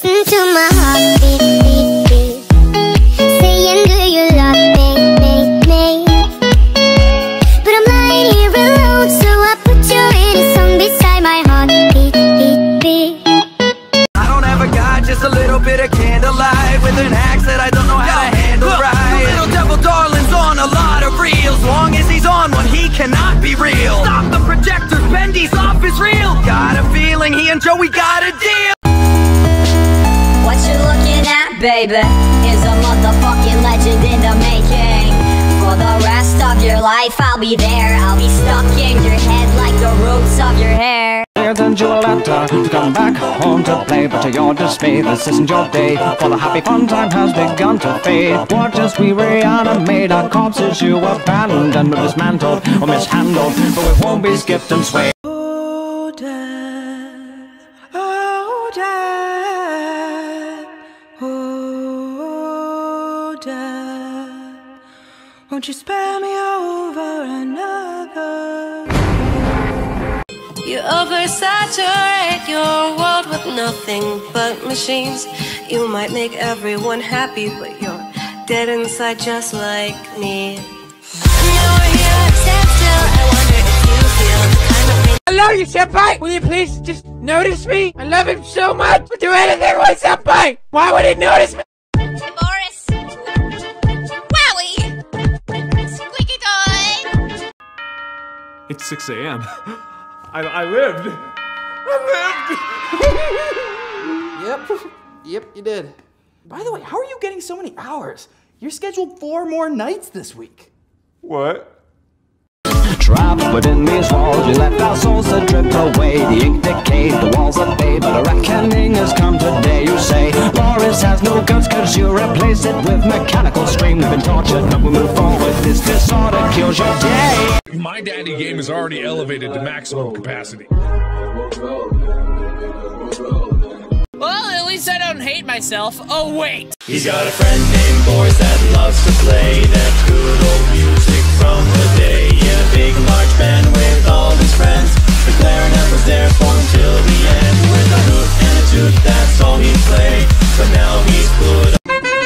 listen to my heartbeat, beat, beat, saying do you love me, me? But I'm lying here alone, so I put you in a song beside my heart, beat, beat, beat. I don't have a god, just a little bit of candlelight with an axe that I don't know how to handle right. Little devil darling's on a lot of reels. Long as he's on one, he cannot be real. Stop the projectors, Bendy's off his reel. Got a feeling he and Joey got a deal. What you looking at, baby, is a motherfucking legend in the making. For the rest of your life, I'll be there. I'll be stuck in your head like the roots of your hair. And you will enter to come back home to play, but to your dismay, this isn't your day. For the happy fun time has begun to fade. Watch as we reanimate our corpses you abandoned or dismantled or mishandled, but we won't be skipped and swayed. Oh, Dad, oh, Dad, oh, Dad, won't you spare me over another? You oversaturate your world with nothing but machines. You might make everyone happy, but you're dead inside just like me. You're here, stand still, I wonder if you feel the kind of pain. I love you, senpai! Will you please just notice me? I love him so much! Do anything with senpai! Why would he notice me? Boris! Wowie! Squeaky toy! It's 6 a.m. I lived! Yep, you did. By the way, how are you getting so many hours? You're scheduled 4 more nights this week. What? Trapped within these walls, you left our souls to drip away. The ink decayed, the walls are fade, but a reckoning has come today. You say Boris has no guts cause you replace it with mechanical stream. We've been tortured, but we move forward. This disorder kills your day. My daddy game is already elevated to maximum capacity. Well, at least I don't hate myself. Oh, wait! He's got a friend named Boris that loves to play that good old music from the day. In a big large band with all his friends. The clarinet was there for him till the end. With a hoot and a toot, that's all he'd play. But now he's put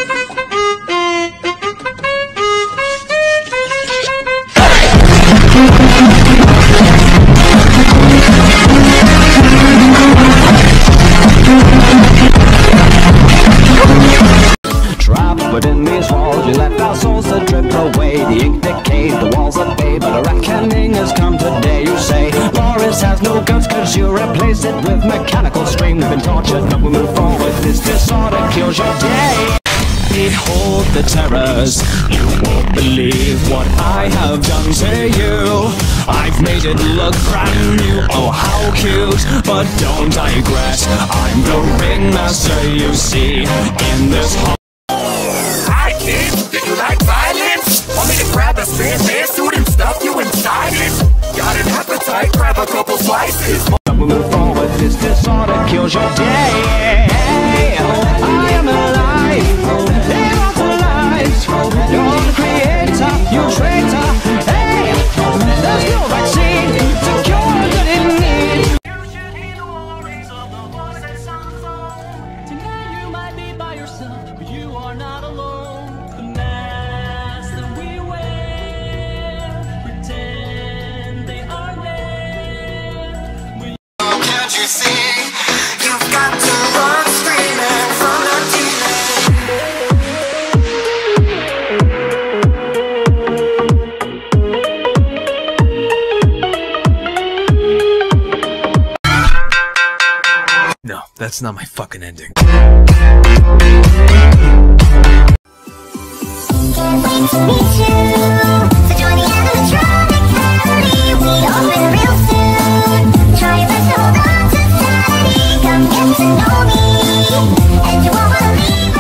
within these walls, you left our souls to drip away. The ink decayed, the walls are fade, but a reckoning has come today. You say Boris has no guts cause you replace it with mechanical stream. We've been tortured, but we move forward. This disorder kills your day. Behold the terrors, you won't believe what I have done to you. I've made it look brand new, oh how cute. But don't digress, I'm the ringmaster you see in this hall. Did you like violence? Want me to grab a Sandman suit and stuff you inside it? Got an appetite, grab a couple slices. We move forward, this disorder kills your day. I am alive, immortalized. You're the creator, you traitor. Hey, there's no vaccine to cure the need. You should hear the warnings of the voice that sounds above. Tonight you might be by yourself, but you are not alone. You see, you've got to run screaming from the demon. No, that's not my fucking ending. Can't wait to meet you. So join the animatronic family. We open real soon. Try your best to hold on. Come get to know me, and you won't wanna leave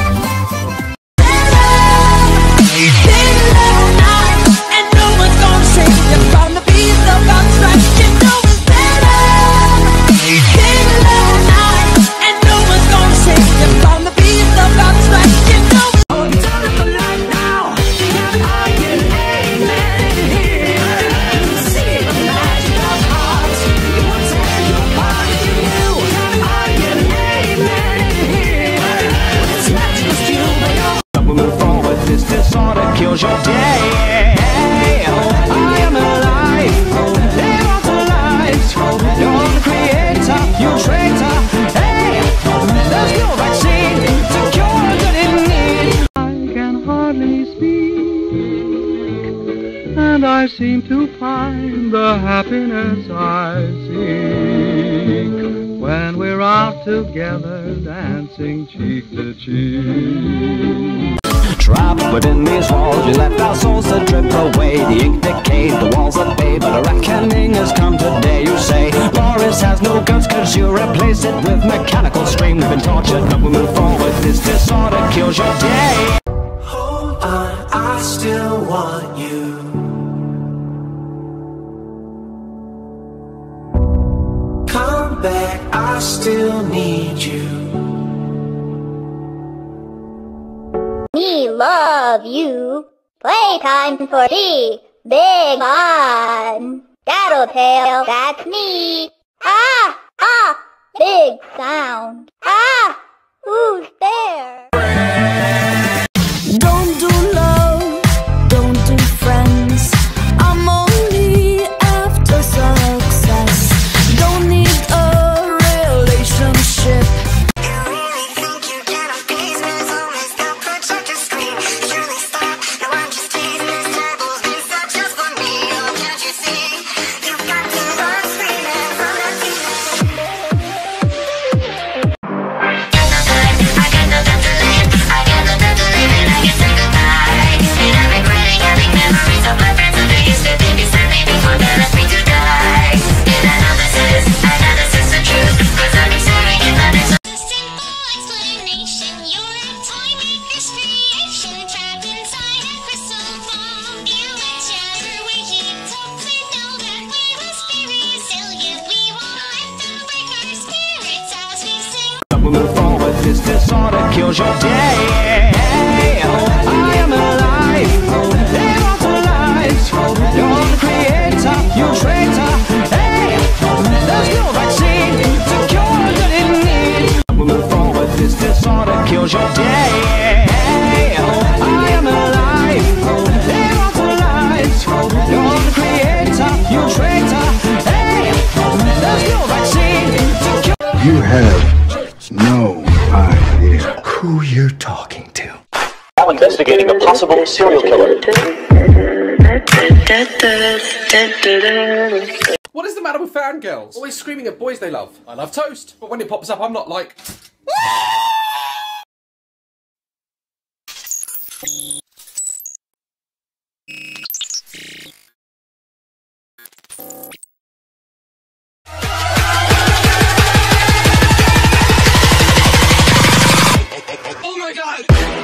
And no one's gonna save you from the beast of God's strike. You know it's better. And no one's gonna save you from the beast of God's strike. You know it's time for life now. I can kills your day. I am alive, immortalized. You're the creator, you traitor. Hey, there's no vaccine to cure the need. I can hardly speak, and I seem to find the happiness I seek when we're out together dancing cheek to cheek. Trapped within these walls, we left our souls to drip away. The ink decayed, the walls are bay, but a reckoning has come today. You say, Loris has no guts, cause you replace it with mechanical scream. We've been tortured, but we move forward. This disorder kills your day. Hold on, I still want you. Come back, I still need you. Me love you. Playtime for me. Big on. Tattletale, that's me. Ah, ah, big sound. Ah, who's there? Don't do love, don't do friends. I'm only after success. Don't need a relationship. Move forward, this disorder kills your day. I am alive, immortalized. You're the creator, you traitor. Hey, there's no vaccine to cure the need. Move forward, this disorder kills your day. I am alive, immortalized. You're the creator, you traitor. Hey, there's no vaccine to cure. You have no idea who you're talking to. Now investigating a possible serial killer. What is the matter with fangirls? Always screaming at boys they love. I love toast, but when it pops up, I'm not like... Oh my god!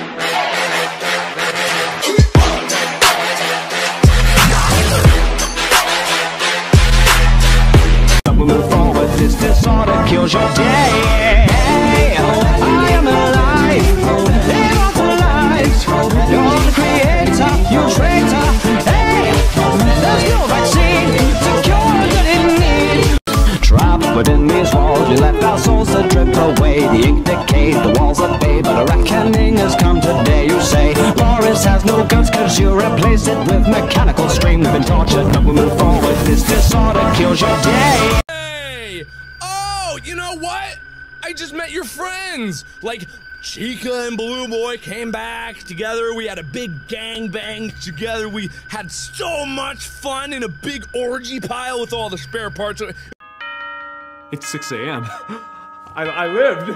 Move forward, this disorder kills your day. I am alive, immortalized. You're the creator, you traitor. Hey, there's no vaccine to cure the need. Trapped within these walls, we left our souls to drip away. The ink decayed, the walls are bay, but a reckoning has come today. You say, Loris has no guts, cause you replace it with mechanical scream. We've been tortured, but we move forward. This disorder kills your day. Oh, you know what? I just met your friends. Like, Chica and Blue Boy came back together. We had a big gangbang together. We had so much fun in a big orgy pile with all the spare parts. It's 6 a.m. I lived.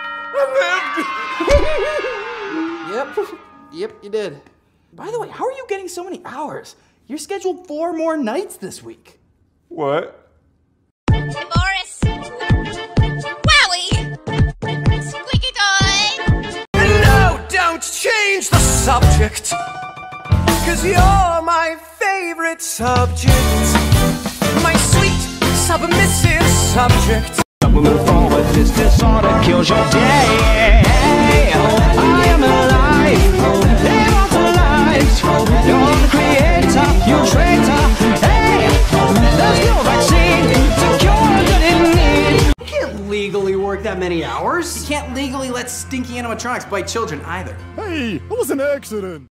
Yep, you did. By the way, how are you getting so many hours? You're scheduled 4 more nights this week. What? Boris! Wowie! Squeaky toy! No, don't change the subject, cause you're my favorite subject. My sweet, submissive subject. Move forward, this disorder kills your day. I am alive, immortalized. You're the creator, you traitor. Hey, there's no vaccine to cure the need. You can't legally work that many hours. You can't legally let stinky animatronics bite children either. Hey, it was an accident.